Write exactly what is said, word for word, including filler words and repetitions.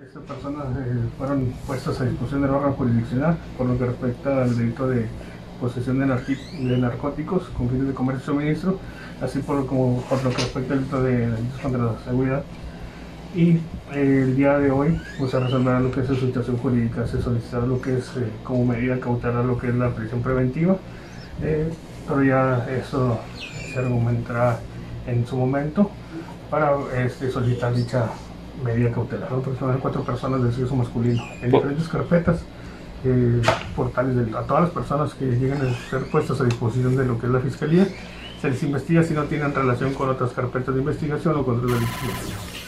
Estas personas eh, fueron puestas a disposición del órgano jurisdiccional por lo que respecta al delito de posesión de, de narcóticos con fines de comercio y suministro, así por, como por lo que respecta al delito de delitos contra la seguridad. Y eh, el día de hoy pues, se resolverá lo que es su situación jurídica, se solicitará lo que es eh, como medida cautelar lo que es la prisión preventiva, eh, pero ya eso se argumentará en su momento para este, solicitar dicha medida cautelar. Aproximadamente cuatro personas del sexo masculino en diferentes carpetas, eh, portales de, a todas las personas que lleguen a ser puestas a disposición de lo que es la Fiscalía, se les investiga si no tienen relación con otras carpetas de investigación o con otros delitos.